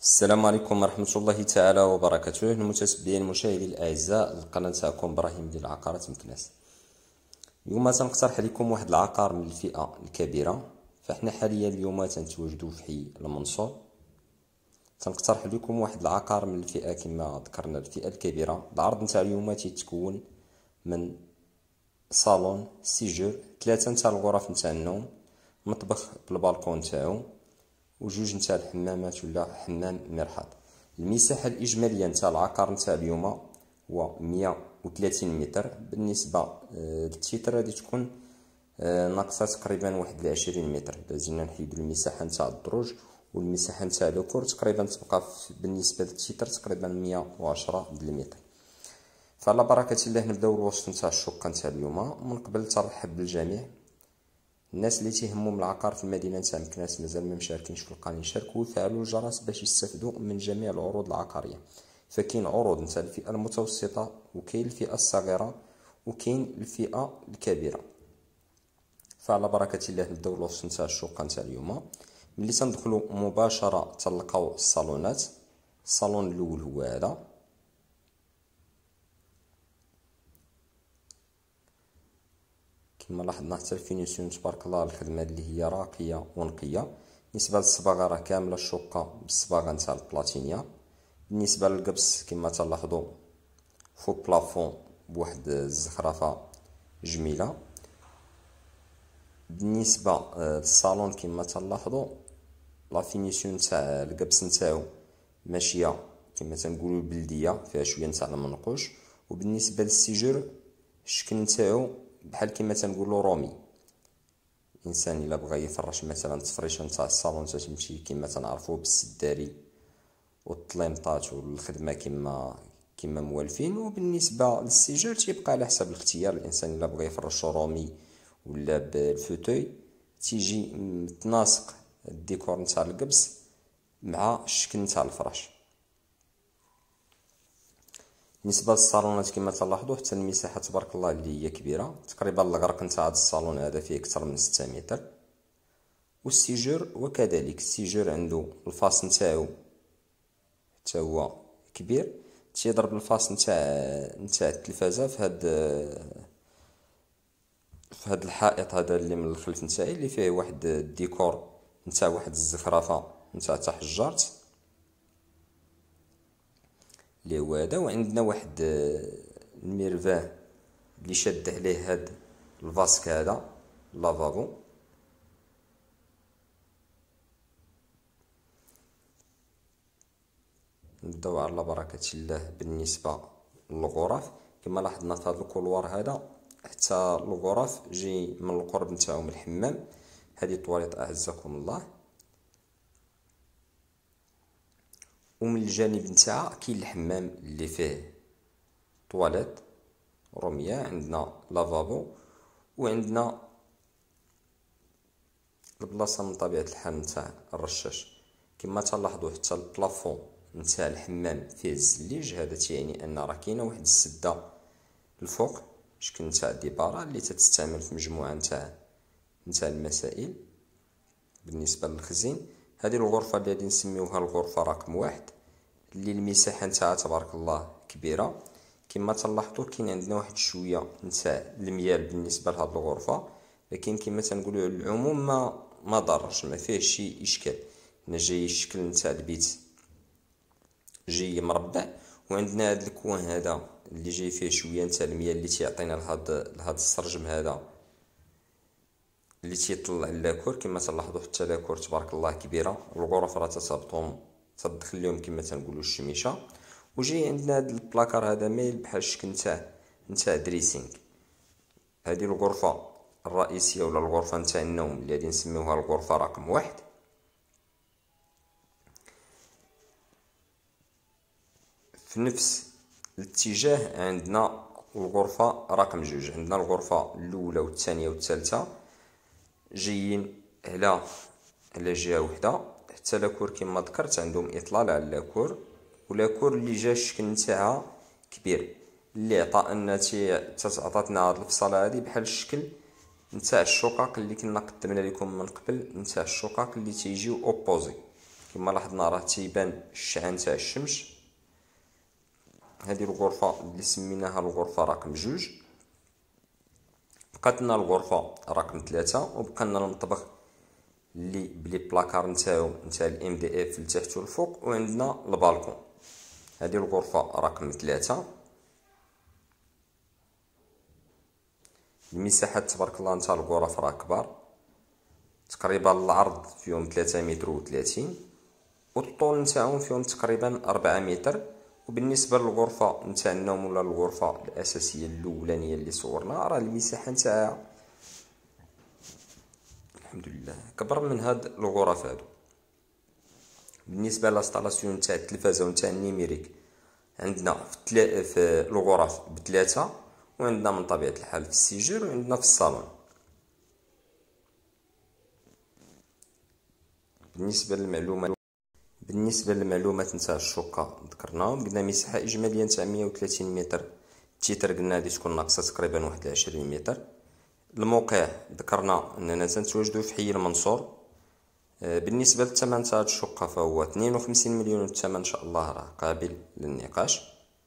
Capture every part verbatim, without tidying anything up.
السلام عليكم ورحمة الله تعالى وبركاته. المتتبعين المشاهدين الأعزاء القناة تاعكم إبراهيم ديال العقارات مكناس. اليوم تنقترح لكم واحد العقار من الفئة الكبيرة. فاحنا حاليا اليوم تنتواجدوا في حي المنصور. تنقترح لكم واحد العقار من الفئة كما ذكرنا الفئة الكبيرة. العرض نتاع اليوم تيتكون من صالون سيجور، ثلاثة نتاع الغرف نتاع النوم، مطبخ بالبالكون تاعو، وجوج نتاع الحمامات ولا حمام مرحاض. المساحه الاجماليه نتاع العقار نتاع اليوم هو مية وثلاثين متر. بالنسبه للتيتر غادي تكون ناقصه تقريبا واحد العشرين متر. لازمنا نحيدو المساحه نتاع الدروج والمساحه نتاع لوكور تقريبا تبقى بالنسبه للتيتر تقريبا مية وعشرة المتر. فعلى بركه الله نبداو الوصف نتاع الشقه نتاع اليوم. من قبل ترحب بالجميع الناس اللي تيهمهم العقار في المدينه نتاع مكناس مازال ما مشاركينش في القناه يشاركوا ويفعلوا الجرس باش يستافدوا من جميع العروض العقاريه. فكاين عروض نتاع الفئه المتوسطه وكاين الفئه الصغيره وكاين الفئه الكبيره. فعلى بركه الله نبداو الوصف نتاع الشقه نتاع اليوم. ملي تندخلوا مباشره تلقاو الصالونات. الصالون الاول هو هذا، كما لاحظنا حتى الفينيسيون تبارك الله الخدمه اللي هي راقيه ونقيه. بالنسبه للصباغه راه كامله الشقه بالصباغه نتاع البلاتينيا. بالنسبه للقبس كما تلاحظوا فوق بلافون بواحد الزخرفه جميله. بالنسبه للصالون كما تلاحظوا لا فينيسيون تاع القبس نتاعو ماشيه كما تنقولوا البلديه، فيها شويه نتاع المنقوش. وبالنسبه للسيجور الشكل نتاعو بحال كما تنقولوا رومي. الانسان الا بغى يفرش مثلا التفريشه نتاع الصالون تتمشي كما تنعرفوا بالسداري والطليمطات والخدمه كما كما موالفين. وبالنسبه للسيجور تيبقى على حسب الاختيار. الانسان الا بغى يفرش رومي ولا بالفوتوي تيجي متناسق الديكور نتاع القبس مع الشكل نتاع الفراش. بالنسبه للصالونات كما تلاحظوا حتى المساحه تبارك الله اللي هي كبيره. تقريبا الغرق نتاع هذا الصالون هذا فيه اكثر من ستة متر. والسيجور وكذلك السيجور عنده الفاس نتاعو حتى هو كبير. تيضرب الفاس نتاع نتاع التلفازه في هاد في هاد الحائط هذا اللي من الخلف نتاعي اللي فيه واحد الديكور نتاع واحد الزخرفه نتاع تحجرت اللي هو هذا. وعندنا واحد الميرفاه اللي شاد عليه هاد الفاسك هذا لافابو. نبداو على بركه الله. بالنسبه للغرف كما لاحظنا في هذا الكولوار هذا حتى الغرف جي من القرب نتاعو من الحمام. هذه طواليط اعزكم الله. ومن الجانب نتاعها كاين الحمام اللي فيه طواليط روميه. عندنا لافابو وعندنا البلاصه من طبيعه الحال نتاع الرشاش. كما تلاحظوا حتى البلافون نتاع الحمام فيه الزليج. هذا تيعني ان راه كاينه واحد السده الفوق شكل نتاع ديبارا اللي تتستعمل في مجموعه نتاع نتاع المسائل. بالنسبه للخزين هذه الغرفه اللي غادي نسميوها الغرفه رقم واحد اللي المساحه نتاعها تبارك الله كبيره. كما تلاحظوا كاين عندنا واحد شويه نتاع الميال بالنسبه لهذه الغرفه، لكن كما تنقولوا على العموم ما ما ضرش ما فيه شي اشكال. هنا جاي الشكل نتاع البيت جاي مربع. وعندنا هذا الكوان هذا اللي جاي فيه شويه نتاع المياه اللي تيعطينا لهذا لهذا السرجم هذا اللي تيطلع لاكور. كما تلاحظوا حتى لاكور تبارك الله كبيره. والغرف راه تتهبطهم تدخل لهم كما تنقولوا الشميشه. وجاي عندنا هذا البلاكار هذا مايل بحال الشكل نتاع نتاع دريسينغ. هذه الغرفه الرئيسيه ولا الغرفه نتاع النوم اللي غادي نسميوها الغرفه رقم واحد. في نفس الاتجاه عندنا الغرفه رقم جوج. عندنا الغرفه الاولى والثانيه والثالثه جايين على على جهه وحده. حتى لاكور كما ذكرت عندهم اطلال على لاكور. ولاكور اللي جا الشكل نتاعها كبير اللي عطى ان تعطاتنا هاد الفصاله هذه بحال الشكل نتاع الشقق اللي كنا قدمنا لكم من قبل نتاع الشقق اللي تيجيو اوبوزي. كما لاحظنا راه تيبان الشعاع تاع الشمس. هذه الغرفة اللي سميناها الغرفة رقم جوج. بقات لنا الغرفة رقم ثلاثة، وبقى لنا المطبخ اللي بلي بلاكار نتاعو نتاع الام دي اف لتحت والفوق، وعندنا البالكون. هذه الغرفة رقم ثلاثة. المساحات تبارك الله نتاع الغرف راه كبار، تقريبا العرض فيهم ثلاثة متر وثلاثين، والطول نتاعهم فيهم تقريبا أربعة متر. وبالنسبه للغرفه نتاع النوم ولا الغرفه الاساسيه الاولانيه اللي صورنا، راه المساحه نتاعها الحمد لله كبر من هاد الغرف هادو. بالنسبه للانستالاسيون نتاع التلفازه ونتاع النيميريك، عندنا في, تلا... في الغرف بثلاثه، وعندنا من طبيعه الحال في السيجور، وعندنا في الصالون. بالنسبه للمعلومات بالنسبه للمعلومات نتاع الشقه ذكرناهم، قلنا مساحه اجماليه نتاع مية وثلاثين متر. التيتر قلنا غادي تكون ناقصه تقريبا واحد وعشرين متر. الموقع ذكرنا اننا تنتواجدوا في حي المنصور. بالنسبه للثمن تاع الشقه فهو اثنين وخمسين مليون، الثمن ان شاء الله راه قابل للنقاش.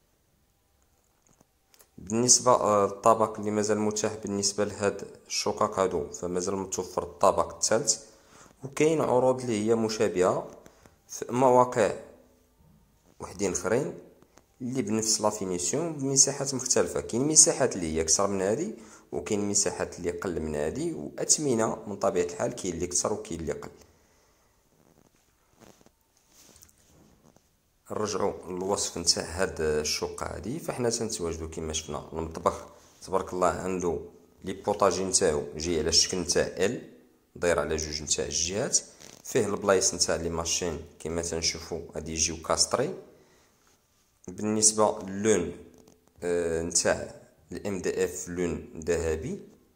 بالنسبه للطابق اللي مازال متاح بالنسبه لهاد الشقق هادو، فمازال متوفر الطابق الثالث، وكاين عروض اللي هي مشابهه في مواقع وحدين اخرين اللي بنفس لا فينيسيون بمساحات مختلفه. كاين مساحات اللي هي اكثر من هذه، وكاين مساحات اللي اقل من هذه، واثمنه من طبيعه الحال كاين اللي اكثر وكاين اللي اقل. نرجعوا للوصف نتاع هاد الشقه هذه، فحنا تنتواجدوا كما شفنا المطبخ تبارك الله عنده لي بوطاجي نتاعو جاي على الشكل نتاع ال داير على جوج نتاع الجهات. فيه البلايص نتاع لي ماشين كما تنشوفوا غادي يجيو كاستري. بالنسبه للون آه نتاع الام دي اف لون ذهبي.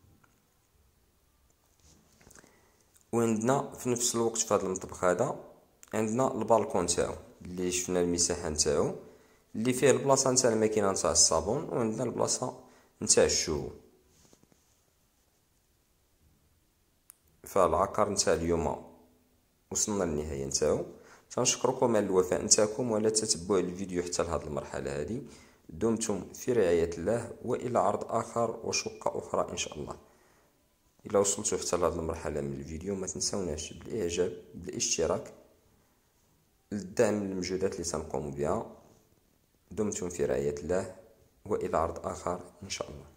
وعندنا في نفس الوقت في هذا المطبخ هذا عندنا البالكون تاعو اللي شفنا المساحه نتاعو، اللي فيه البلاصه نتاع الماكينه نتاع الصابون، وعندنا البلاصه نتاع الشو. فالعقار نتاع اليوم وصلنا للنهايه نتاعو. تنشكركم على الوفاء نتاعكم وعلى تتبع الفيديو حتى لهذه المرحله هذه. دمتم في رعايه الله، والى عرض اخر وشقه اخرى ان شاء الله. الى وصلتوا حتى لهذه المرحله من الفيديو ما تنسوناش بالاعجاب بالاشتراك للدعم المجهودات اللي سنقوم بها. دمتم في رعايه الله، والى عرض اخر ان شاء الله.